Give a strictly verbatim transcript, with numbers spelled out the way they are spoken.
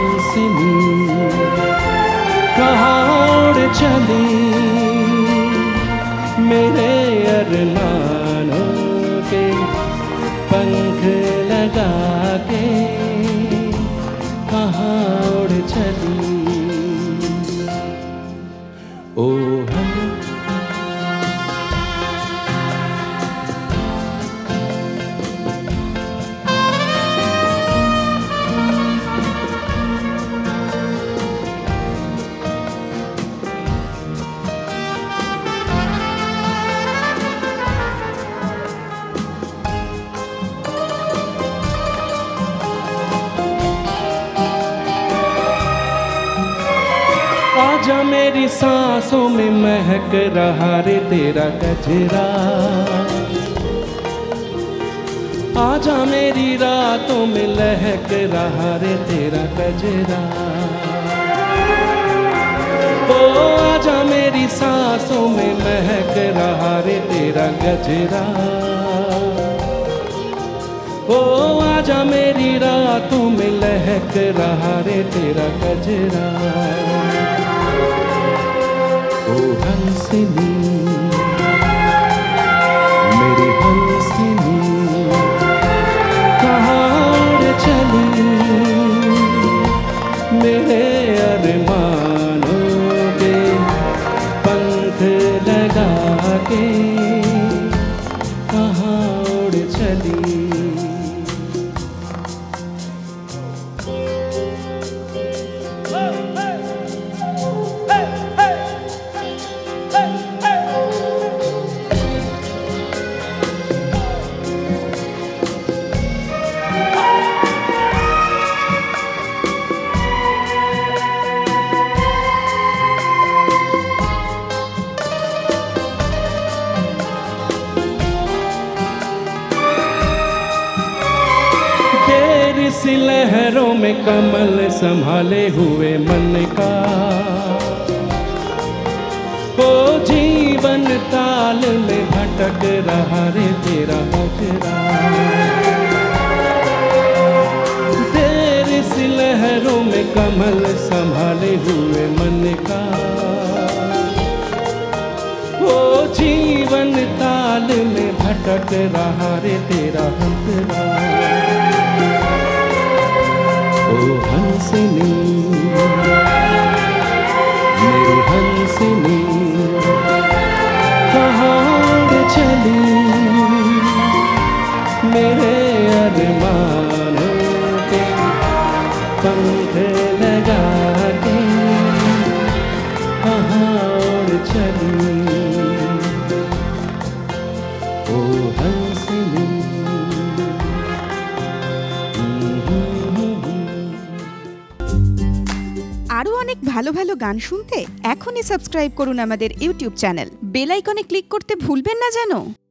हंसनी कहाँ उड़ चली, मेरे अरमानों के पंख लगा के कहाँ उड़ चली। ओ हम आजा मेरी सांसों में महक रहा रे तेरा गजरा, आजा मेरी रातों में लहक रहा रे तेरा गजरा। ओ आजा मेरी सांसों में महक रहा रे तेरा गजरा। ओ आजा मेरी रातों में लहक रहा रे तेरा गजरा। ओ हंसनी मेरी हंसनी कहाँ उड़ चली, मेरे अरमानों के पंख लगा के कहाँ उड़ चली। सी लहरों में कमल संभाले हुए मन का, ओ जीवन ताल में भटक रहा रे तेरा हजरा। तेरी सी लहरों में कमल संभाले हुए मन का, ओ जीवन ताल में भटक रहा रे तेरा हजरा। ओ हंसनी मेरी हंसनी कहाँ उड़ चली, मेरे अरमानों के पंख लगा के कहाँ उड़ चली। ओ हंसनी আরো অনেক ভালো ভালো গান শুনতে এখনই সাবস্ক্রাইব করুন আমাদের ইউটিউব চ্যানেল। বেল আইকনে ক্লিক করতে ভুলবেন না যেন।